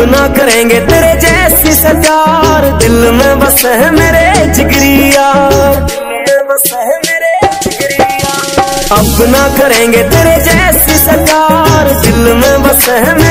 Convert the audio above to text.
ना करेंगे तेरे जैसी सरकार, दिल में बस है मेरे जिगरी यार, अब ना करेंगे तेरे जैसी सरकार, दिल में बस है